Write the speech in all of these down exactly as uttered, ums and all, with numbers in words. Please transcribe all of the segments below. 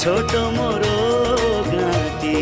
छोट मोर गाँटी।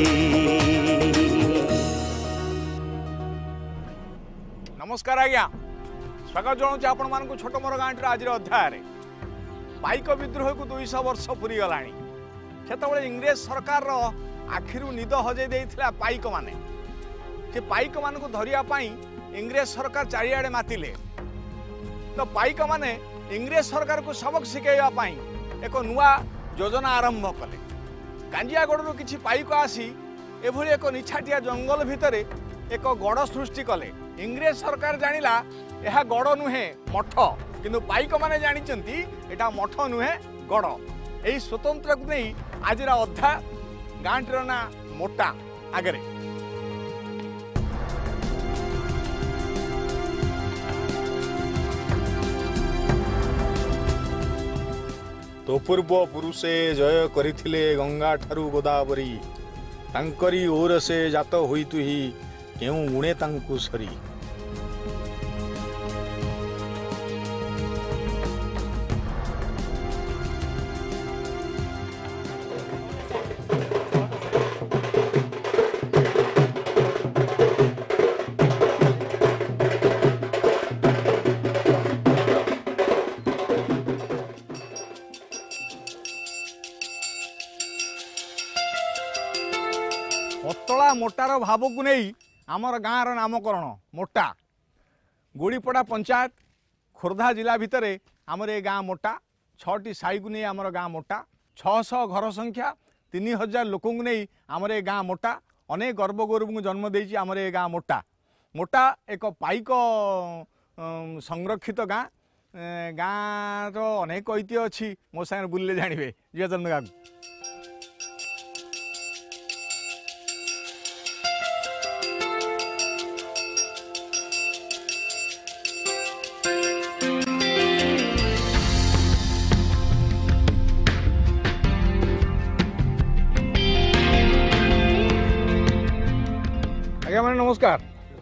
नमस्कार आज्ञा, स्वागत जनाऊँ आपण मानक छोट मोर गाँटी आज अध्याय पाइक विद्रोह को दुईश वर्ष पूरी गला से इंग्रेज सरकार आखिर निद हजे देता पाइक माने कि पाइक मान धरियापाई इंग्रेज सरकार चारिआडे मातिले तो पाइक माने इंग्रेज सरकार को सबक शिखाई एक नुआ योजना आरंभ कले। कांजियागढ़ किसी पाइक आसी एभली एक निछाटिया जंगल भितर एक गड़ सृष्टि कले। इंग्रेज सरकार जानिला यह गड़ नुहे मठ, किंतु पाइक माने जानिचंती एटा मठ नुहे गड़। यही स्वतंत्र को नहीं आज अधा गाँटीर ना मोटा आगरे। तो पूर्व पुरुषे जय करिथिले गंगा ठारू गोदावरी, तांकरी ओर से जात होई तुही केउ गुणे तांकु सरी। पतला मोटार भाव को नहीं आमर गाँव नामकरण मोटा। गुड़ीपड़ा पंचायत खुर्धा जिला भितर आमर ए गाँ मोटा। छटी साई को नहीं आमर गाँ मोटा। छह सौ घर संख्या तीन हजार लोक नहीं आमर ए गाँ मोटा। अनेक गर्व गौरव को जन्म देती आमर ए गाँ मोटा। मोटा एक पाइक संरक्षित गाँ। गाँव अनेक ऐतिह्य अच्छी मो सागर बुले जानवे जीवाचंद गाँ। आज्ञा मैंने नमस्कार।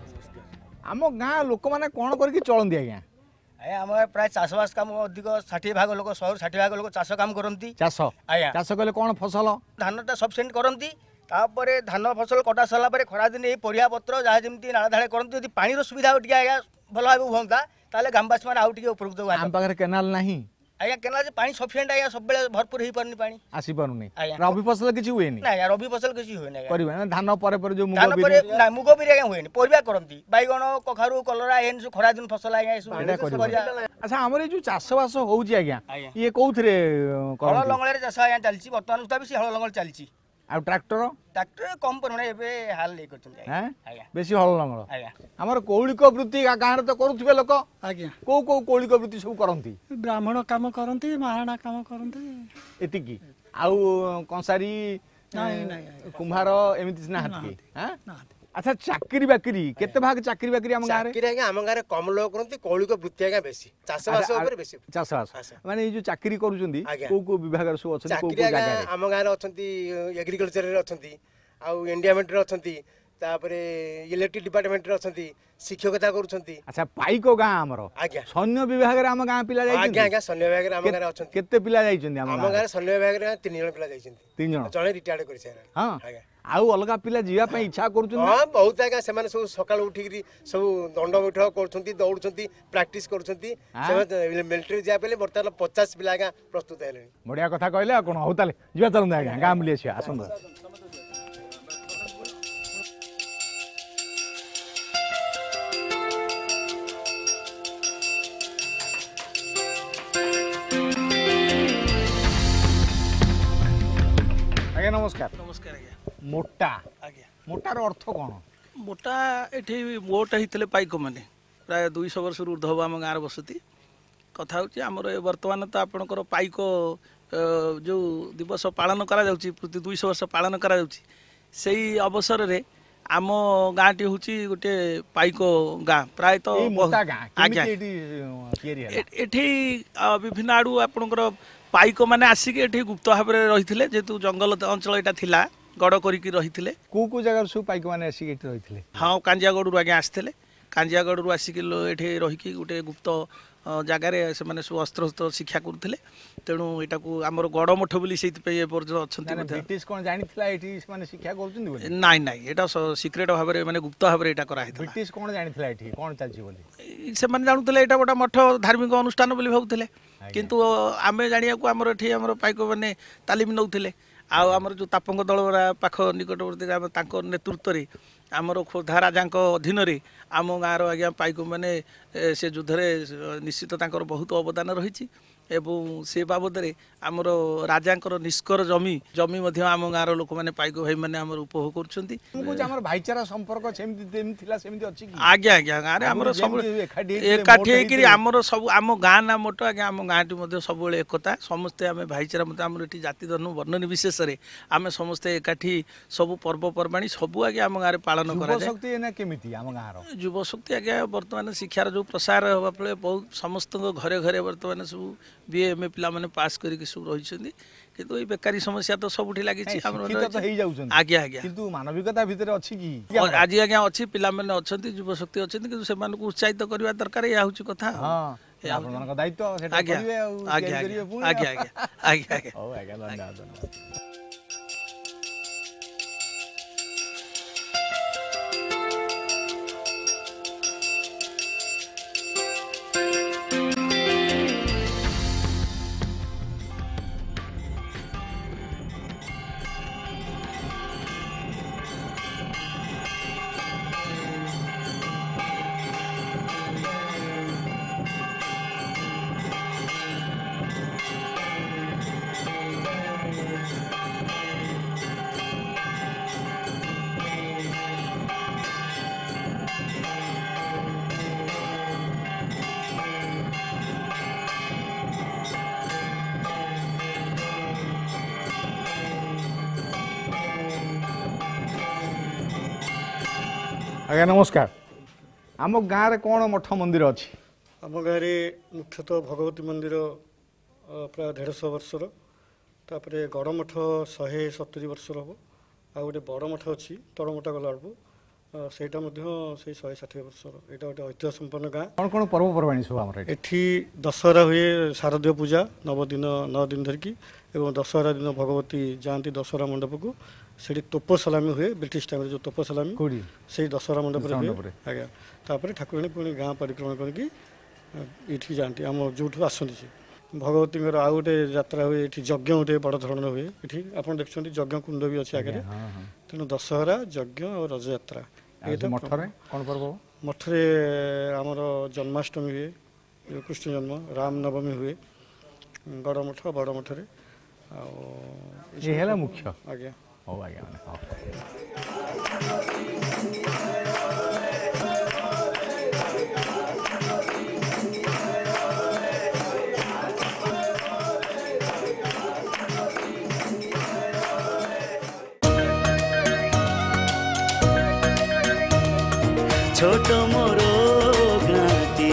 आम गाँ लोक मैंने कौन करके चलती आज्ञा? आम प्राय चाषबास काम अधिक षाठी भाग लोक शहर षाठी भाग लोक चाष काम करती। चाष आज्ञा चाष कले कौन फसल? धानटा सफिसीयंट करती। तापर धान फसल कटा सारा पर खरा दिन ये परिया पत्र जहाँ जमी नाड़ा धाड़े करती। यदि पानी सुविधा टे आज्ञा भल भाव हाँ ताले ग्रामवासी मैंने आउ टे उपकृत। आम पाखे केनाल नहीं आज्ञा केनाल पानी सफिसीयंट आज्ञा सब भरपूर हो पारनी पानी आसी पारुनी। रबी फसल किसी हुए नहीं? ना रबी फसल किसी हुए ना। करबे धान पर पर जो धान पर ना मुग बिरी आज्ञा हुए परिया करती। बैगण कखारु कलरा एन सब खरा दिन फसल आज्ञा। अच्छा आमर जो चाषबास होउची आज्ञा ये कोउथरे हल लंगल चाष आज्ञा चलती वर्तमान सुधा भी हल लंगल चलती। आ ट्रैक्टर ट्रैक्टर कम परिमाण एबे हाल ले करछन आज्ञा बेसी हल लंगल आज्ञा। हमर कौलिक वृत्ति गाँव तो करुथिबे लोक आज्ञा। को को कौलिक वृत्ति सब करंती? ब्राह्मण काम करती, महाराणा काम करती। एतिकी आउ कंसारी नहीं नहीं कुम्हार एमिति ना हाथी हां। अच्छा चाकरी बाकरी केते भाग चाकरी बाकरी हम गारे? चाकरी आज्ञा हम गारे कम लोग करंती। कौलिक वृत्ति आज्ञा बेसी चाषबास ऊपर बेसी चाषबास माने ये जो चाकरी करूचंदी को को विभाग रो सब अछन को को चाकरी जगह रे? हम गारे अछंती एग्रीकल्चर रे अछंती आ एंडियामेंट रे अछंती तापरे इलेक्ट्रिक डिपार्टमेंट रे अछंती शिक्षकता करूछंती। अच्छा पाइक गाँ हमरो आज्ञा सैन्य विभाग रे हम गाँ पिला जाई? आज्ञा आज्ञा सैन्य विभाग रे हम गारे अछंती। केते पिला जाई हम हम गारे सैन्य विभाग रे तीन जण पिला जाई छंती। तीन जण जणे रिटायर्ड करि छै। हां आउ अलगा पिला जीवा पई इच्छा करूछन? हां बहुत आज्ञा से माने सब सकाळ उठिकरी सब दंड बैठक करूछंती दौड़छंती प्रैक्टिस करूछंती। से मिलिटरी जा पले वर्तमान पचास पिला आज्ञा प्रस्तुत हेलेनी। बढ़िया कथा कहले कोन हो ताले जीवा चलंदा आज्ञा गाँ मिले छै आसंद। आज्ञा नमस्कार। नमस्कार आज्ञा। मोटा आज्ञा मोटार अर्थ कौन? मोटा एठी मोटा हितले पाइक माने प्राय दुईश वर्ष ऊर्ध हम आम गाँव बसती कथा होची आमर वर्तमान तो आपणकर पाइक जो दिवस पालन करा जाउची प्रति दुईश वर्ष पालन करा जाउची सेही अवसर रे आम गाँटी हूँ गोटे पाइक गाँ प्राय तो आज्ञा एठी विभिन्न आड़ू आपणकर पाइक मैंने आसिक एठी गुप्त भाव में रही जेहेतु जंगल अंचल यहाँ थिला गड़ करिकी रही को को जगह सब पाइक मैंने आसिक एठी रही? हाँ कांजियागढ़ आज्ञा आसते कांजियागढ़ आसिक एठी रहीकि गोटे गुप्त जगार से सब अस्त्र अस्त्र शिक्षा करुले तेणु यहाँ को आम गड़ मठ बोली से ब्रिटिश कौन जानिथिला एठी माने शिक्षा करछुंदी बोली नाई नाई एटा सिक्रेट भाव में माने गुप्त भाव में एटा करा हिता ब्रिटिश कौन जानिथिला एठी कोन चलची बोली से माने जानुतले एटा गोटा मठ धार्मिक अनुष्ठान बोली भाबुतले किंतु आमे जानिया को हमर एठी हमर पाइक माने तालीम नउतले आ हमर जो तापंग दल पाख निकटवर्ती नेतृत्व रे आमर खोर्धा राजा अधीन आम गाँव आज्ञा पाइक मैंने से युद्ध निश्चित तांकर बहुत अवदान रही एवं से बाबद आमर राजा निष्कर जमी जमी आम गाँव लोक मैंने पाइक भाई मैंने आम उपभोग कर भाईचारा संपर्क आज्ञा आज्ञा गाँव आम सब एकाठी आमर सब आम गाँ ना मोट आज्ञा आम गाँव टी सब एकता समस्ते आम भाईचारा मत आम ये जाति धर्म वर्ण निर्विशेष आम समस्ते एकाठी सब पर्वपर्वाणी सब आज्ञा आम गाँव पालन कर युव शक्ति आज्ञा बर्तमान शिक्षार जो प्रसार हवा फल बहुत समस्त घरे घरे बर्तमान सब बी एम ए पिला माने पास करके सब रही किंतु ये बेकारी समस्या तो सबुठी लगी आज्ञा आज्ञा किंतु मानविकता भितर अछि कि आज आज्ञा अच्छी पिला माने अछंती युव शक्ति अछंती किंतु से मानक उत्साहित करबा दरकार या होची कथा हां आपन मानक दायित्व सेटा करिवे आ आज्ञा आज्ञा आज्ञा आज्ञा ओ आज्ञा धन्यवाद धन्यवाद आज्ञा नमस्कार आम गाँव कौन मठ मंदिर अच्छी आम गाँव मुख्यतः भगवती मंदिर प्राय देढ़ वर्षर तापर गड़ मठ शहे सतुरी वर्षर हम आ गए बड़ मठ अच्छी तड़मटा गला बेलू से शहे षाठी वर्षर यहाँ गोटे ऐतिह्य संपन्न गाँ कौन कौन पर्वपर्वाणी सब एठी दशहरा हुए शारदीय पूजा नव दिन नौ दिन धरिकी एवं दशहरा दिन भगवती जाती दशहरा मंडप को से तोप सलामी हुए ब्रिटिश टाइम जो तोप सलामी से दशहरा मंडप आज्ञा तापर ठाकुराणी पुणी गाँ परिक्रमा करके ये जाती आम जो आसती भगवती आउ गोटे यात्रा हुए ये यज्ञ गोटे बड़ धरण हुए ये आप देखते यज्ञ कुंड भी अच्छे आगे तेणु दशहरा यज्ञ और रज यात्रा कौन पर्व मठरे आमर जन्माष्टमी हुए कृष्ण जन्म राम नवमी हुए गड़ मठ बड़ मठरे आ मुख्य आज्ञा हो आज्ञा छोट मोर गाँटी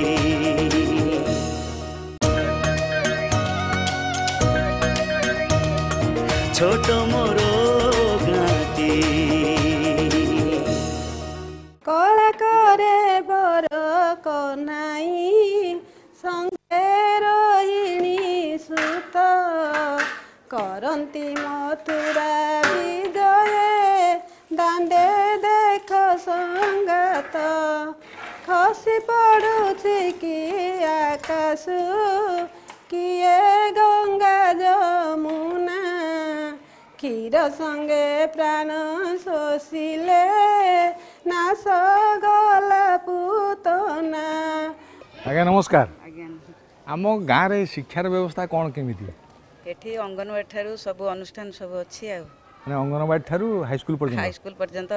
छोट मोर गाँटी कला करे बर कनाई संगे रोहिणी सुत करती मथुरा विजय दांडे देख संगत खसी पड़ुछि कि आकाश किए गंगा जमुना क्षीर संगे प्राण शोषिले नाश गला पूतना आज्ञा नमस्कार आम गाँव रे शिक्षार व्यवस्था कौन केमिति एठी अंगनवाड़ी ठारू सब अनुष्ठान सब अच्छी आ अंगनवाड़ी ठारू हाई स्कूल पर्यंत हाई स्कूल पर्यंत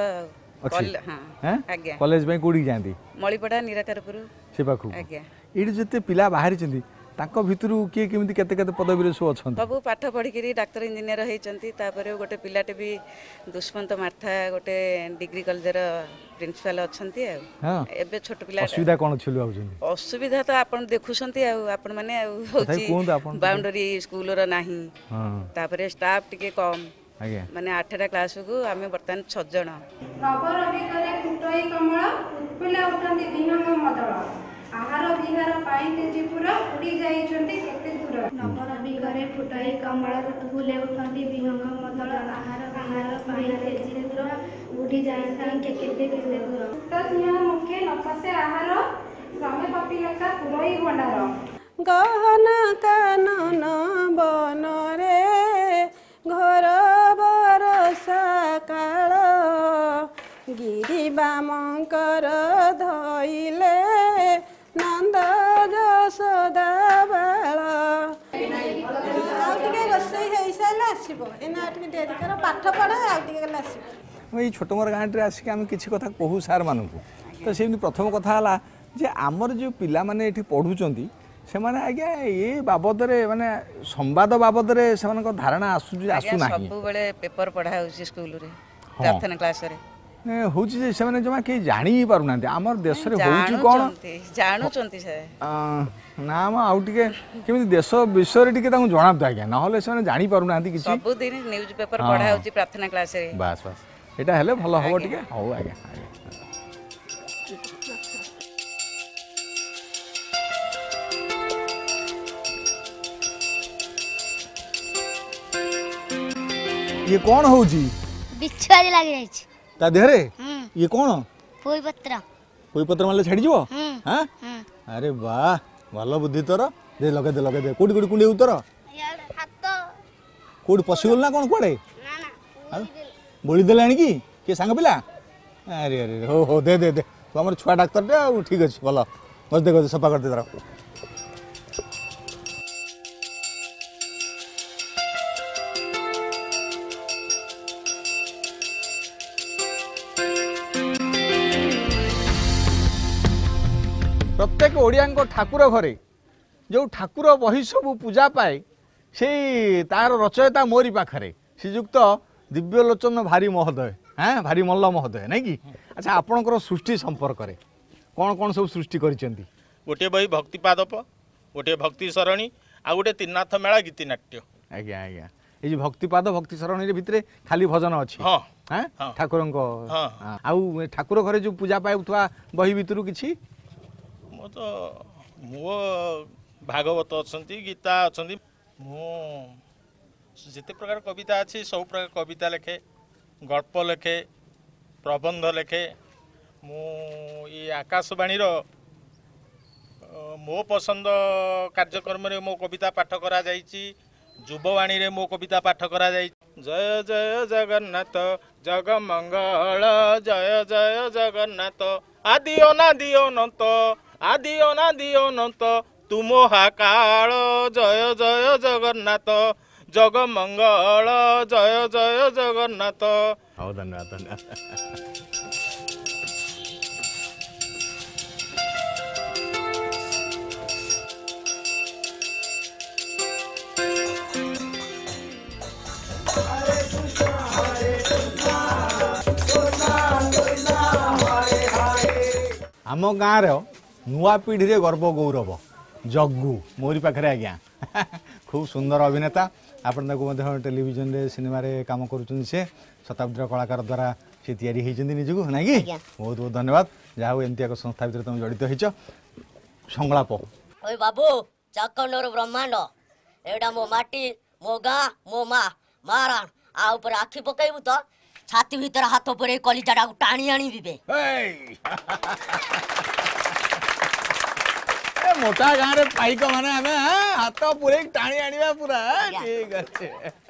कॉलेज में कोड़ी जाती मणिपड़ा निराकारपुर से पाखु आज्ञा ये जिते पिला बाहरी ताको भितरु किए केमिति केते केते पदवी रे सो अछन सब पाठ पढ़ी करी डॉक्टर इंजीनियर होइचंती तापरे गोटे पिलाटे भी दुष्मंत मार्था गोटे डिग्री कॉलेज रो प्रिंसिपल अछंती आ हां एबे छोट पिला असुविधा कोन छलु आउचंती असुविधा तो आपण देखुसंती आ आपण माने होची बाउंड्री स्कूल रो नाही हां तापरे स्टाफ टिके कम आज्ञा माने आठटा क्लास को आमे बर्तन छ जण नव रवि करे कुटई कमल उत्पिला उठंती दिन मदळ आहार विहार पाई तेजीपुर उड़ी जाइछन्ति केते दूर नगर बिगरे फुटाई कमल फुले उठन्ति विहंग मदल आहार विहार पाई तेजीपुर उड़ी जाइछन्ति केते केते दूर तनिया मुखे नकसे आहार समय पपिलका पुरई भंडार गहना कानन बनरे घर बरसा काळ गिरी बामंकर धइले नंद यशोदा बाळ आउटिके रोषेई हेइसाले आसीबो एना आटिके डेरी कर पाठ पढा आउटिके गला आसीबो ये छोट मोर गाँव आसिक आम किसी कथा कहू सार मानू तो से प्रथम कथा है जे आमर जो पिला माने एठी पढ़ुचंती से माने आज्ञा ये बाबद रे माने संवाद बाबद रे से माने धारणा आसु आसु नाही सब बेले पेपर पढ़ा होची स्कूल रे प्रार्थना क्लास रे होची जे से माने जमा के जानि ही पारु नांती आमर देश रे होची कोन जानु चंती से ना मा आउ टिके केमि देश विषय रे टिके ताऊ जणाब द आज्ञा न होले से माने जानि पारु नांती किछि सब दिन न्यूज पेपर पढ़ा होची प्रार्थना क्लास रे बस बस एटा हेले भलो हबो टिके हो आज्ञा ये कौन हो जी बिछुआरी लागी जाई छी ता देहरे ये कौन पोई पत्र पोई पत्र माले छाड़ी जीवो हां अरे वाह भलो बुद्धि तोर दे लगे दे लगे दे कोडी कोडी कुंडी उतर यार हाथ कोडी पसिगल ना कोन कोडे ना ना बोली देलानी की के संग पिला अरे अरे हो हो दे दे दे तू हमर छुआ डाक्टर दे ठीक अछि भलो बस देखो सफा कर दे तरा प्रत्येक ओडिया ठाकुर घरे जो ठाकुर बही सब पूजा पाए से तार रचयिता मोरी पाखरे श्रीजुक्त दिव्यलोचन भारी महोदय हाँ भारी मल्ल महोदय नहीं कि अच्छा आपणकर सृष्टि संपर्क में कौन कौन सब सृष्टि करिसेंती गोटे बही भक्ति पादप गोटे भक्ति सरणी आ गोटे तीर्नाथ मेला गीतिनाट्य आज्ञा आज्ञा ये भक्तिपाद भक्ति सरणी भितर खाली भजन अच्छी हाँ हाँ ठाकुर आउ ठाकुर घरे जो पूजा पाउथवा बही भितर किछि मो तो मो भागवत अच्छी गीता अच्छा मु जिते प्रकार कविता अच्छी सब प्रकार कविता लेखे गल्प लेखे प्रबंध लेखे मु ये आकाशवाणी मो पसंद कार्यक्रम रे मो कविता पाठ करा जाइछि युववाणी रे मो कविता पाठ करा जाइछि जय जय जगन्नाथ जग मंगल जय जय जगन्नाथ आदि अनादि अनंत आदि अनादि अनंत तुम हाकाल जय जय जगन्नाथ जग मंगल जय जय जगन्नाथ। हो धन्यवाद धन्यवाद। आम गाँव नुआ पीढ़ी रे गर्व गौरव जग्गू मोरी पाखे आज्ञा खूब सुंदर अभिनेता आपण टेलीविजन रे सिनेमा रे काम करुछन से शताब्दी कलाकार द्वारा से तैयारी होइछन निजको ना कि बहुत बहुत धन्यवाद जाओ एमती एक संस्था भीतर तुम जड़ित होइछ संगलाप ओए बाबू चक्कर ब्रह्मांड एडा मो माटी मो गाँ मो माँ मारण आ ऊपर आखि पकईबू तो छाती भीतर हाथ परे कलिजाटा टाणी आनी बिबे मोटा गाँव रे पाइक माने हमें हाथ पूरे टाणी आनिबा पूरा ठीक अच्छे।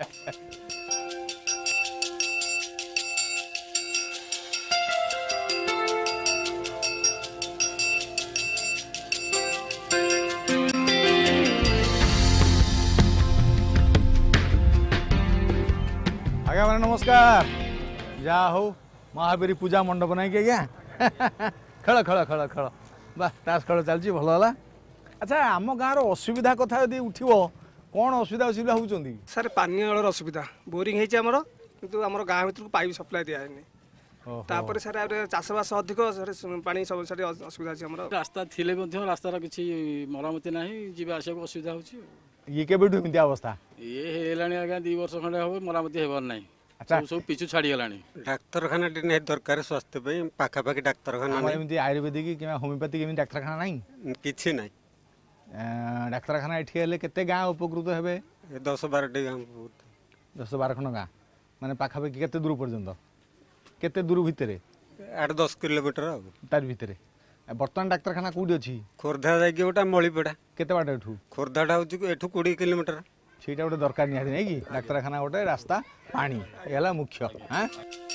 आज्ञा मैंने नमस्कार जा हो महावीर पूजा मंडप नहीं कि आज्ञा खेल खेल खेल खेल बा ताश खेल चलती भल है। अच्छा आम गाँव असुविधा कथा यदि उठिब कौन असुविधा असुविधा होती सर पानी जलर असुविधा बोरिंग होती आमर किंतु आम गाँव भर पाइप सप्लाई दिया तापर सर चाषबास अधिक पानी सब सारी असुविधा अच्छी आम रास्ता थिले रास्तार किसी मरामती ना जीवा आसा असुविधा हो ये केबेठु एमती अवस्था ये हेलाणी आज्ञा दी वर्ष खंडे हम मरामती हेबार ना अच्छा सब पिछु छाड़ी गलानी डाक्तरखाना टे दरकार स्वास्थ्य पे पाखापाखि डाक्तरखाना हम एमती आयुर्वेदिक कि होमियोपैथिक एमती डाक्तरखाना नहीं किछि नहीं डाक्तरखाना एठी हेले केते गाँ उपकृत हेबे दस बारह टी गाँ दस बारह खंड गाँ माने पाखापाखि केते दूर पर्यंत केते दूर भितरे आठ दस किलोमीटर तार भितरे बर्तमान डाक्तरखाना कोडी अछि खोर्धा जाइके गोटा मळीपड़ा केते बाट एठू खोर्धाटा होची एठू बीस किलोमीटर ସେଇଟା ଗୋଟେ ଦରକାର ନିହାତି ନାଇଁ କି ଡାକ୍ତରଖାନା ଗୋଟେ ରାସ୍ତା ପାଣି ଏ ହେଲା ମୁଖ୍ୟ ହାଁ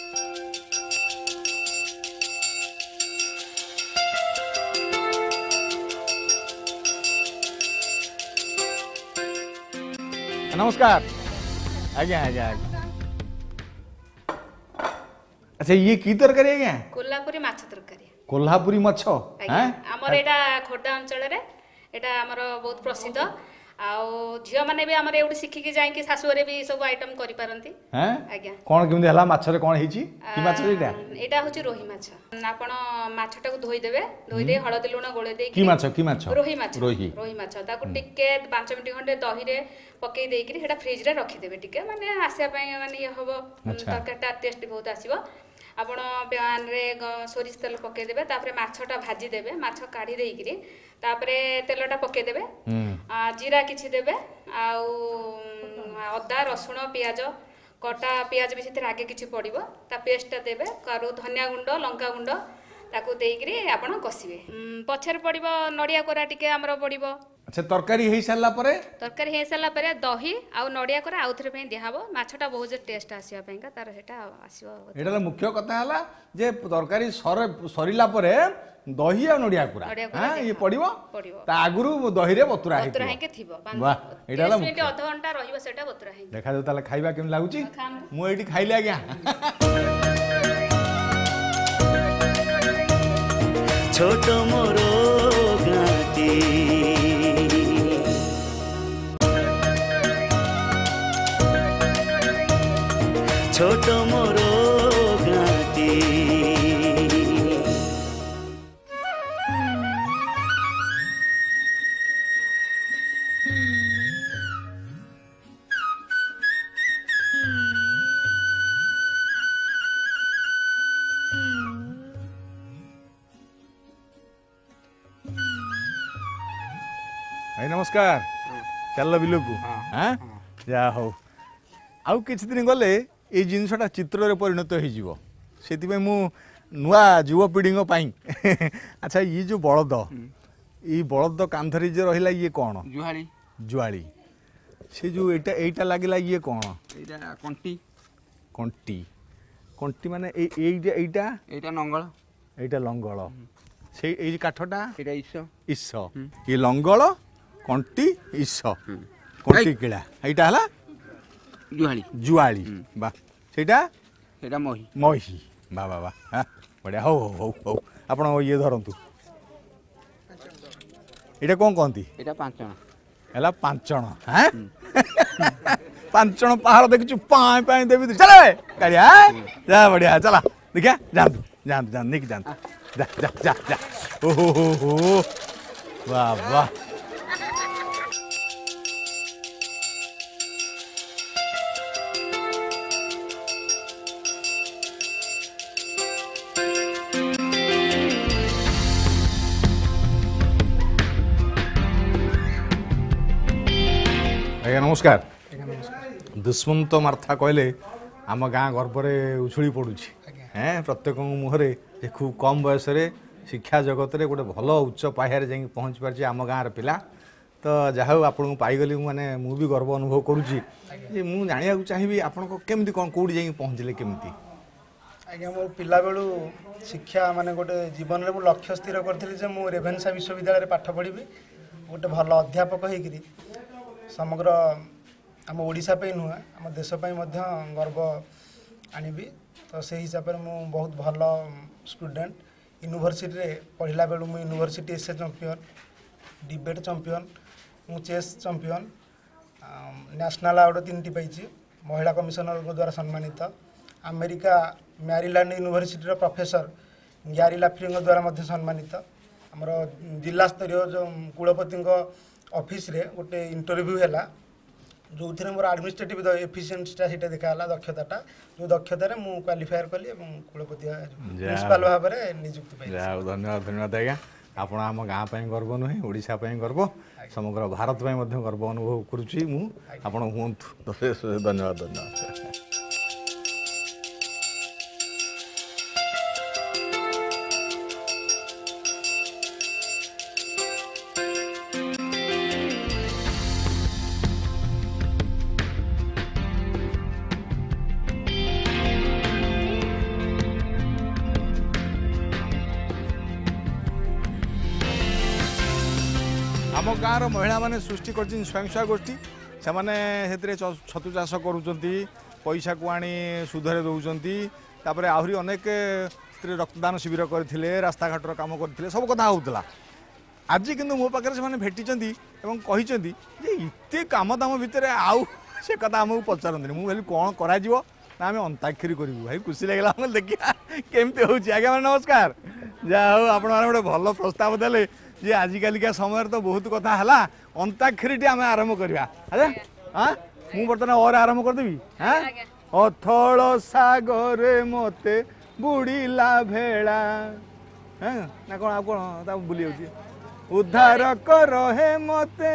नमस्कार आज्ञा आज्ञा अच्छा ये की तरकारी आज्ञा कोल्हापुरी माछ तरकारी कोल्हापुरी माछ हैं हमर एटा खोर्धा अंचल रे एटा हमर बहुत प्रसिद्ध आउ झियो माने भी हमर एउडी सिखि के जाय कि सासुरे भी सब आइटम करि पारंती हैं आज्ञा कोन केमि हला माछ रे कोन हेची की माछ एटा एटा होची रोही माछ आपण माछटा को धोई देबे धोई दे हळदी लूण गोळे दे की माछ की माछ रोही माछ रोही रोही माछ ताको टिके पाँच मिनिट खंडे दही रे पकई देई कि हेटा फ्रिज रे रखि देबे टिके माने आसिया पय माने ये हबो तरकारीटा टेस्ट बहुत आसीबो आपण प्यान रे सोरिष तेल पकई देबे तापरे माछटा भाजी देबे माछ काढी देई कि तापरे तेलटा पकई देबे जीरा किछि देबे आउ अदा रसुण पियाज कटा पियाज भी से आगे किछि पड़िबो ता पेस्टटा देबे करू धनिया गुंड लंका गुंड ताको देइकरी आपण कसिबे पछर पड़िबो नडिया कोरा टिके हमरो पड़िबो अच्छा तरकारी हेई साला परे तरकारी हेई साला परे दही आ नडिया कोरा आउथरे पे दिहाबो माछटा बहुत टेस्ट आसीबा पेका तार हेटा आसीबो एटा मुख्य कथा हला जे तरकारी सर सरिला परे दही आ नडिया कोरा हां ये पड़िबो ता आगुरु दही रे बतुरा हेई बतुरा हेके थिबो वाह एटा हला मिनिट आधा घंटा रहिबो सेटा बतुरा हेई देखा जो ताले खाइबा केम लागुची मु एठी खाइले आज्ञा छोट मोरो गाती छोट मोरो गाती नमस्कार चल बिलू को हाँ जा हो आउ किछ दिन गले ये जिनसटा चित्र परिणत हो मु नुआ युवपीढ़ी अच्छा ये जो बलद ये बलद कांधरी जो रहा ये कौन जुआली जुआली से जो एटा एटा लागला ये कौन एटा कंटी कंटी कंटी माने ए एटा एटा एटा नंगल एटा लंगल से ए काठटा एटा इस इस ये लंगल कंटी इस कंटी किला एटा हला जुआली जुआली बा सेटा सेटा मही मही बा बा बा हां बढ़िया हो हो हो आपण ये धरंतु एटा कोन कोंती एटा पांचण हला पांचण हैं पांचण पहाड़ देखछु पाए पाए देबी चले गाड़िया जा बढ़िया चला देखा जान जान जान निक जान जा जा जा जा ओ हो हो हो वाह वाह नमस्कार दुष्मंत मार्था कहले आम गाँ गर्भरे उछुड़ी पड़ुछि हैं प्रत्येक मुहरे जे खूब कम बयस शिक्षा जगत रे गोटे भल उच्च पाह्यारे जाई पहुँच पार्छ आम गाँर पिला तो जहा आपन पाईगली माने मु भी गर्व अनुभव करुछि जे मु जानिया चाहिबी आपन को केमती कोन कोडी जाई पहुँचले केमती आज्ञा मोर पिला बेलू शिक्षा माने गोटे जीवन रे मु लक्ष्य स्थिर करथिली जे मु रेभेन्सा विश्वविद्यालय रे पाठ पढिबी गोटे भल अध्यापक हेकरी समग्र आम ओडिशा पे नुह आम देश पे मध्य गर्व आनिबी तो से हिसाब से मु बहुत भल स्टूडेंट यूनिवर्सिटी रे पढ़ला बेलू मु यूनिवर्सिटी एस चैंपियन डिबेट चैंपियन मु चेस चैंपियन नेशनल अवार्ड तीन टी पाइछि महिला कमिशनर द्वारा सम्मानित अमेरिका मैरीलैंड यूनिवर्सिटी रो प्रोफेसर ग्यारी लाफ्रिंग द्वारा मध्य सम्मानित हमर जिला स्तरीय जो कुलपति ऑफिस रे गोटे इंटरव्यू हैला जो मोर आडमिनिस्ट्रेटिव एफिशिएंसीटा सीटा देखाला दक्षताटा जो दक्षतार मु क्वालिफायर कली कुलपति प्रिंसिपल भाव में नियुक्ति पाई। धन्यवाद धन्यवाद आज्ञा आपण आम गाँ गर्व नुहे ओडिशा गर्व समग्र भारत गर्व अनुभव करुच्ची मु आपण हूँ धन्यवाद धन्यवाद। आम गाँव महिला माने सृष्टि कर स्वयं गोष्ठी से मैंने छतु चाष करुँचा को आनी सुधरे दौरान तापर आहरी अनेक स्त्री रक्तदान शिविर करते रास्ता घाटर कम करते सब कथा होता आज कि मो पाखे से भेटी कहते इतने कम दाम भितर आउ से कथा आमको पचारती मुझे कौन करा ना आम अंताक्षरी करूँ भाई खुशी लगे देखिए केमती हो आज्ञा नमस्कार जहा हूँ आप गोटे भल प्रस्ताव देले जे आजिकालिका समय तो बहुत कथा है अंताक्षरी आम आरंभ करवा अरे हाँ मुझे बर्तमान और आरंभ करदेवी हाँ अथल सागर मते बुड़ीला भेड़ा हाँ ना कौन आप कौन बुली उद्धार कर हे मते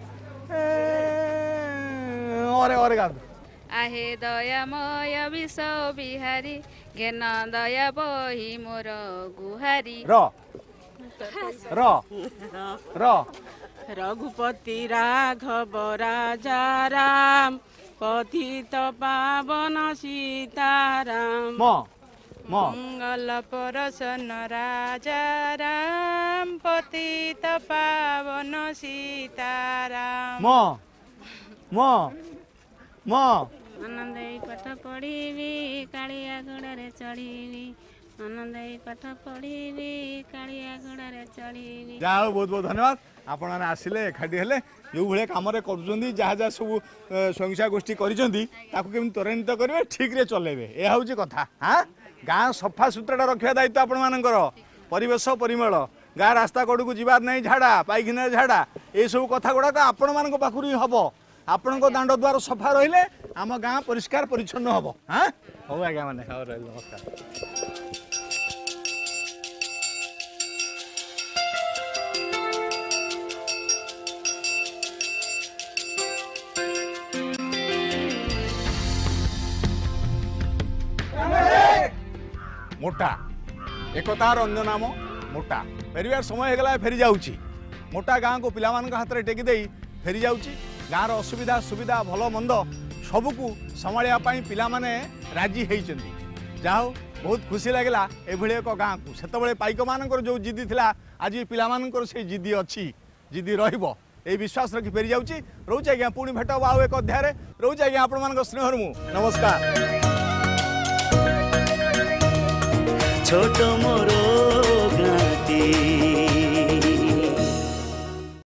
और और गा आहे दयामय विश्व बिहारी ज्ञान दया बही मोर गुहारी र र र रघुपति राघव राजा राम पतित पावन सीताराम म म मंगल परसन राजा राम पतित पावन सीताराम म म म आनंदई पाठ पढ़ी कालिया घोड़े चढ़ी आनंदई पाठ पढ़ी कालिया घोड़े चढ़ी। जाओ बहुत बहुत धन्यवाद आपण मैंने आसिले एकाठी हेले जो भाई कम कर जहाँ जहाँ सब स्वयंसेवा गोष्ठी करें त्वरान्वित करेंगे ठीक रे चलेबे यह हूँ कथा हाँ गाँ सफा सुतरा रखा दायित्व आपण मानकर परिवेश परिमल गाँ रास्ता कड़ को जीवार नहीं झाड़ा पाइखाना झाड़ा ये सब कथा गुड़ाक आपण मान पाखु ही हम आपण दांड द्वार सफा रहिले आम गाँ परिष्कार परिच्छन्न हम हाँ हूँ आज्ञा मैंने नमस्कार। मोटा एकतार अन्य नाम मोटा फेरबार समय होगा फेरी जाऊँगी मोटा गाँ को पिला हाथ में टेकी दे फेरी जाऊँगी गाँव असुविधा सुविधा भल मंद सबको संभालिया पिला माने राजी होती जाओ बहुत खुशी लगला एभली एक गाँ को से पाइक मान जो जिद्दी थिला आज पिला से जिद्दी अच्छी जिद्दी रहिबो ए विश्वास रखी फेरी जाऊँगी रोचे आज्ञा पुणी भेट आउ एक अध्याय रोचे आज्ञा आपण मान स्नेहर मु नमस्कार। छोट मोर